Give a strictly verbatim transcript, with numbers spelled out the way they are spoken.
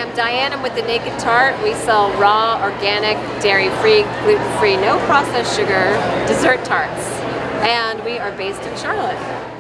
am Diane. I'm with the Naked Tart. We sell raw, organic, dairy-free, gluten-free, no processed sugar dessert tarts. And we are based in Charlotte.